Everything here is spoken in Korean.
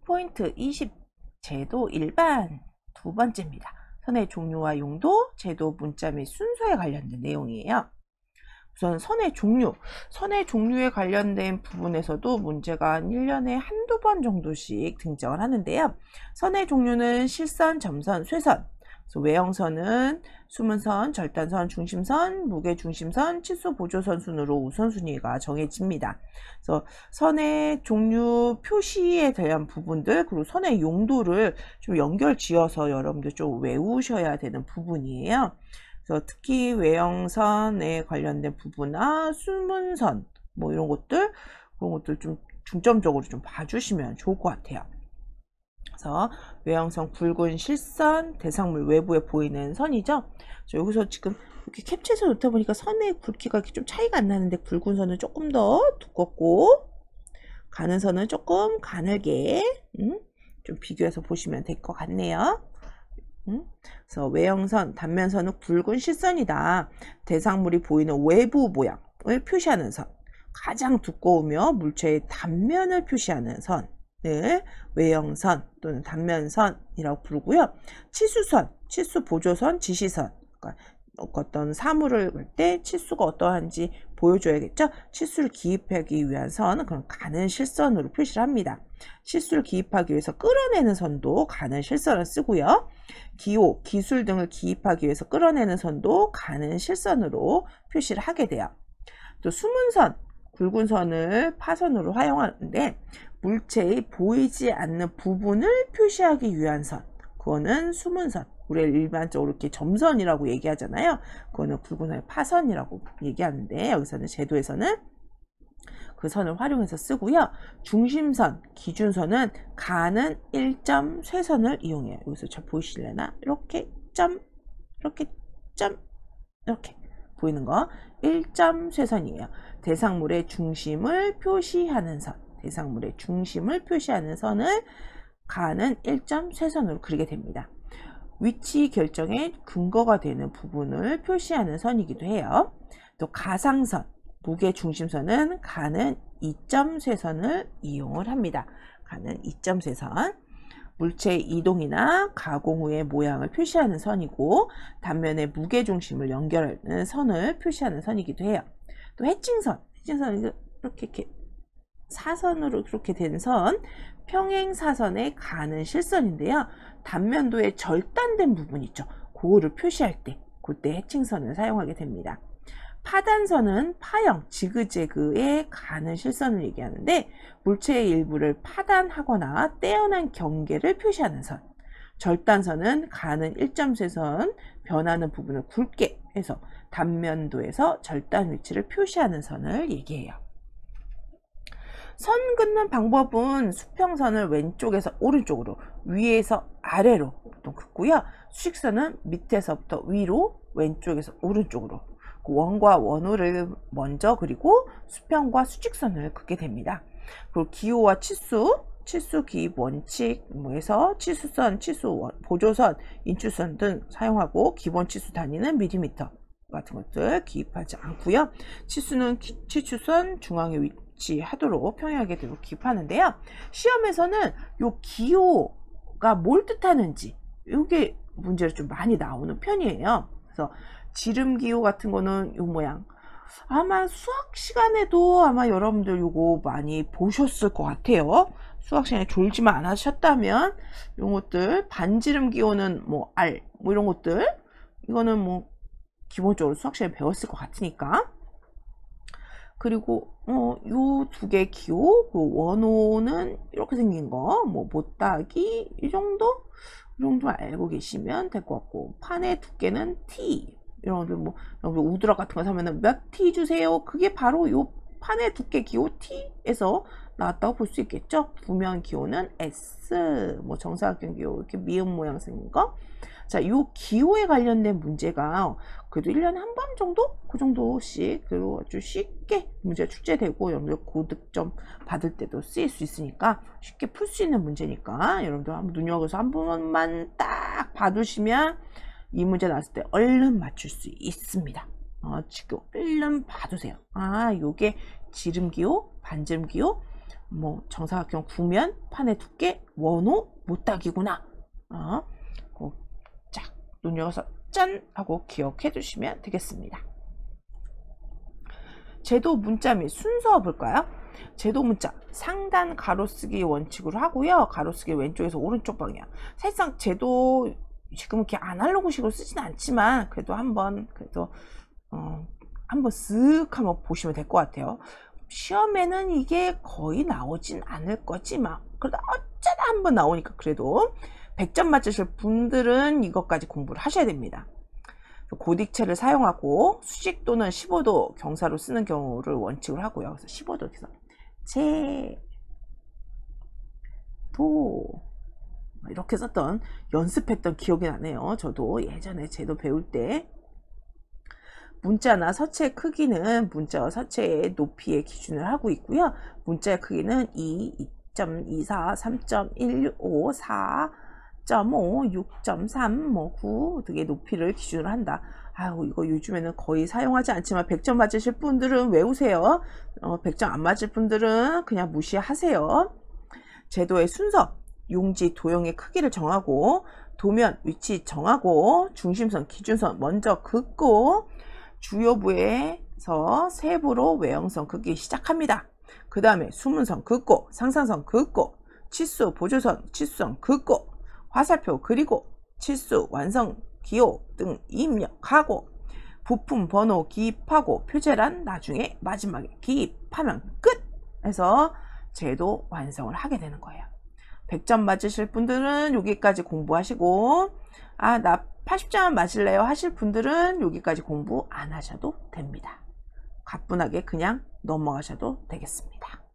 포인트 20 제도 일반 두 번째입니다. 선의 종류와 용도, 제도, 문자 및 순서에 관련된 내용이에요. 우선 선의 종류에 관련된 부분에서도 문제가 한 1년에 한두 번 정도씩 등장을 하는데요. 선의 종류는 실선, 점선, 쇠선, 그래서 외형선은 수문선, 절단선, 중심선, 무게중심선, 치수 보조선 순으로 우선순위가 정해집니다. 그래서 선의 종류 표시에 대한 부분들, 그리고 선의 용도를 좀 연결 지어서 여러분들 좀 외우셔야 되는 부분이에요. 그래서 특히 외형선에 관련된 부분이나 수문선 뭐 이런 것들, 그런 것들 좀 중점적으로 좀 봐주시면 좋을 것 같아요. 그래서 외형선 굵은 실선, 대상물 외부에 보이는 선이죠. 여기서 지금 이렇게 캡처해서 놓다 보니까 선의 굵기가 좀 차이가 안 나는데, 굵은 선은 조금 더 두껍고 가는 선은 조금 가늘게 좀 비교해서 보시면 될 것 같네요. 그래서 외형선, 단면선은 굵은 실선이다. 대상물이 보이는 외부 모양을 표시하는 선, 가장 두꺼우며 물체의 단면을 표시하는 선을 외형선 또는 단면선이라고 부르고요. 치수선, 치수 보조선, 지시선, 그러니까 어떤 사물을 볼 때 치수가 어떠한지 보여줘야겠죠. 치수를 기입하기 위한 선, 그럼 가는 실선으로 표시를 합니다. 치수를 기입하기 위해서 끌어내는 선도 가는 실선을 쓰고요. 기호, 기술 등을 기입하기 위해서 끌어내는 선도 가는 실선으로 표시를 하게 돼요. 또 수문선, 굵은 선을 파선으로 활용하는데, 물체의 보이지 않는 부분을 표시하기 위한 선, 그거는 수문선. 우리가 일반적으로 이렇게 점선이라고 얘기하잖아요. 그거는 굵은 선의 파선이라고 얘기하는데, 여기서는 제도에서는 그 선을 활용해서 쓰고요. 중심선, 기준선은 가는 1점 쇠선을 이용해요. 여기서 잘 보이실래나? 이렇게 점, 이렇게 점, 이렇게 보이는 거 1점 쇠선이에요. 대상물의 중심을 표시하는 선, 대상물의 중심을 표시하는 선을 가는 1점 쇠선으로 그리게 됩니다. 위치 결정의 근거가 되는 부분을 표시하는 선이기도 해요. 또 가상선, 무게중심선은 가는 2점 쇠선을 이용을 합니다. 가는 2점 쇠선, 물체의 이동이나 가공 후의 모양을 표시하는 선이고, 단면의 무게중심을 연결하는 선을 표시하는 선이기도 해요. 또 해칭선, 해칭선은 이렇게 사선으로 그렇게 된 선, 평행사선에 가는 실선인데요. 단면도에 절단된 부분 있죠. 그거를 표시할 때, 그때 해칭선을 사용하게 됩니다. 파단선은 파형, 지그재그에 가는 실선을 얘기하는데, 물체의 일부를 파단하거나 떼어난 경계를 표시하는 선. 절단선은 가는 1점 쇠선, 변하는 부분을 굵게 해서 단면도에서 절단 위치를 표시하는 선을 얘기해요. 선 긋는 방법은 수평선을 왼쪽에서 오른쪽으로, 위에서 아래로 보통 긋고요. 수직선은 밑에서부터 위로, 왼쪽에서 오른쪽으로, 원과 원호를 먼저 그리고 수평과 수직선을 긋게 됩니다. 그리고 기호와 치수, 치수 기입 원칙 에서 치수선, 치수 보조선, 인추선 등 사용하고, 기본 치수 단위는 밀리미터 같은 것들 기입하지 않고요. 치수는 치추선 중앙에 위치하도록 평행하게 되고 기입하는데요. 시험에서는 요 기호가 뭘 뜻하는지 이게 문제로 좀 많이 나오는 편이에요. 그래서 지름기호 같은 거는 요 모양, 아마 수학 시간에도 아마 여러분들 요거 많이 보셨을 것 같아요. 수학 시간에 졸지만 안 하셨다면 이런 것들, 반지름기호는 뭐 R 뭐 이런 것들, 이거는 뭐 기본적으로 수학 시간에 배웠을 것 같으니까. 그리고 요 두 개 기호, 그 원호는 이렇게 생긴 거, 뭐 못따기 이 정도 알고 계시면 될 것 같고, 판의 두께는 T, 이런 것들 뭐 우드락 같은 거 사면은 몇 T 주세요. 그게 바로 요 판의 두께 기호 T에서 나왔다고 볼 수 있겠죠. 부면 기호는 S, 뭐 정사각형 기호 이렇게 미음 모양 생긴 거. 자, 요 기호에 관련된 문제가 그래도 1년에 한 번 정도? 그 정도씩, 그리고 아주 쉽게 문제가 출제되고, 여러분들 고득점 받을 때도 쓰일 수 있으니까 쉽게 풀 수 있는 문제니까 여러분들 한번 눈여겨서 한 번만 딱 봐두시면 이 문제 나왔을 때 얼른 맞출 수 있습니다. 지금 얼른 봐두세요. 요게 지름기호, 반지름기호, 뭐 정사각형 구면, 판의 두께, 원호, 못따기구나. 쫙 눈여겨서 짠 하고 기억해 두시면 되겠습니다. 제도 문자 및 순서 볼까요? 제도 문자 상단 가로쓰기 원칙으로 하고요. 가로쓰기 왼쪽에서 오른쪽 방향. 사실상 제도 지금 이렇게 아날로그식으로 쓰지는 않지만 그래도 한번 쓱 한번 보시면 될 것 같아요. 시험에는 이게 거의 나오진 않을 거지만 그래도 어쩌다 한번 나오니까 그래도 100점 맞으실 분들은 이것까지 공부를 하셔야 됩니다. 고딕체를 사용하고 수직 또는 15도 경사로 쓰는 경우를 원칙으로 하고요. 그래서 15도 여기서 도 이렇게 썼던 연습했던 기억이 나네요. 저도 예전에 제도 배울 때 문자나 서체의 크기는 문자와 서체의 높이의 기준을 하고 있고요. 문자의 크기는 2, 2.24, 3.15, 4.5, 6.3, 9 등의 높이를 기준으로 한다. 아유, 이거 요즘에는 거의 사용하지 않지만 100점 맞으실 분들은 외우세요. 100점 안 맞을 분들은 그냥 무시하세요. 제도의 순서, 용지, 도형의 크기를 정하고 도면 위치 정하고 중심선, 기준선 먼저 긋고 주요부에서 세부로 외형선 긋기 시작합니다. 그 다음에 수문선 긋고 상상선 긋고 치수, 보조선, 치수선 긋고 화살표 그리고 치수, 완성, 기호 등 입력하고 부품 번호 기입하고 표제란 나중에 마지막에 기입하면 끝! 해서 제도 완성을 하게 되는 거예요. 100점 맞으실 분들은 여기까지 공부하시고 나 80점 맞을래요 하실 분들은 여기까지 공부 안 하셔도 됩니다. 가뿐하게 그냥 넘어가셔도 되겠습니다.